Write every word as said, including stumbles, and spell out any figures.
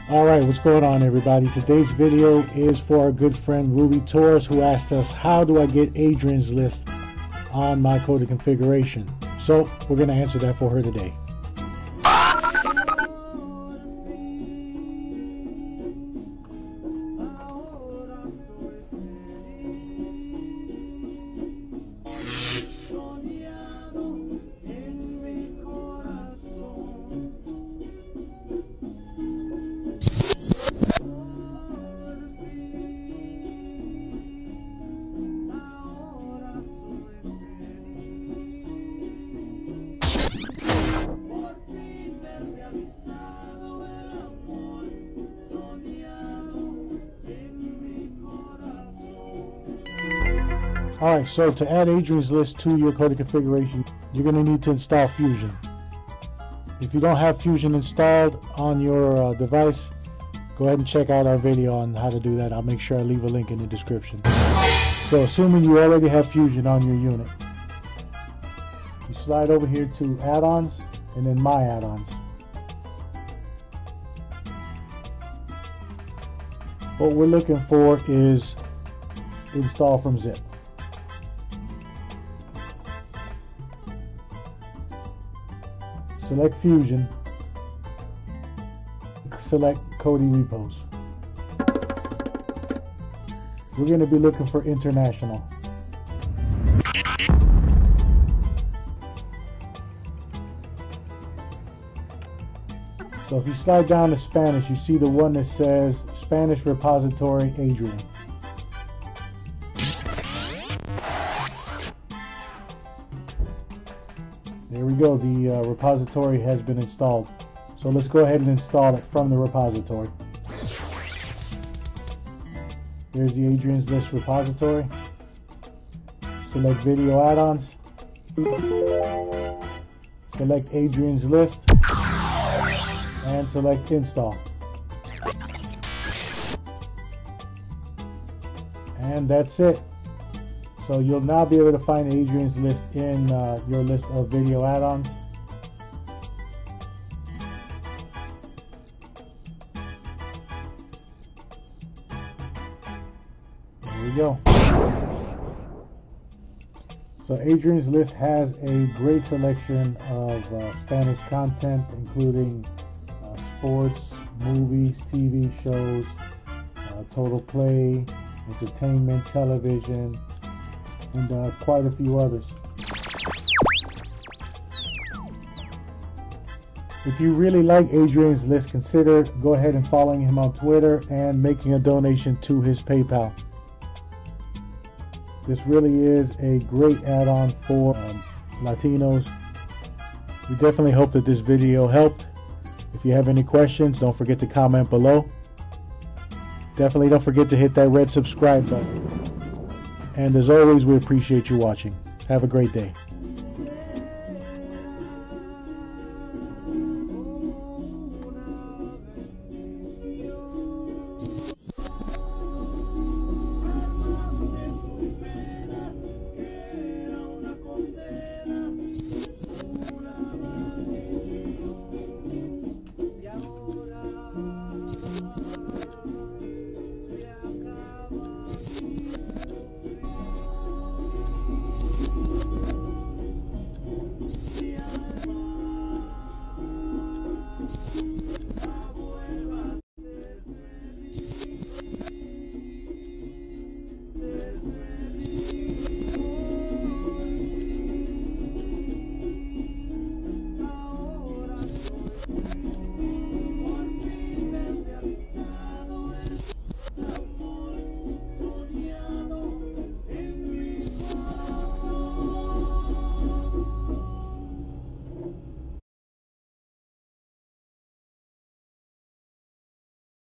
Alright, what's going on everybody? Today's video is for our good friend Ruby Torres, who asked us, how do I get Adrian's list on my Kodi configuration? So we're going to answer that for her today. Alright, so to add Adrian's list to your Kodi configuration, you're going to need to install Fusion. If you don't have Fusion installed on your uh, device, go ahead and check out our video on how to do that. I'll make sure I leave a link in the description. So assuming you already have Fusion on your unit, you slide over here to add-ons and then my add-ons. What we're looking for is install from zip. Select Fusion, select Kodi repos. We're going to be looking for international. So if you slide down to Spanish, you see the one that says Spanish repository Adrian. There we go, the uh, repository has been installed. So let's go ahead and install it from the repository. There's the Adrian's List repository. Select Video Add-ons. Select Adrian's List. And select Install. And that's it. So you'll now be able to find Adrian's list in uh, your list of video add-ons. There we go. So Adrian's list has a great selection of uh, Spanish content, including uh, sports, movies, T V shows, uh, total play, entertainment, television, and uh, quite a few others. If you really like Adrian's list, consider go ahead and following him on Twitter and making a donation to his PayPal. This really is a great add-on for um, Latinos. We definitely hope that this video helped. If you have any questions, don't forget to comment below. Definitely don't forget to hit that red subscribe button. And as always, we appreciate you watching. Have a great day.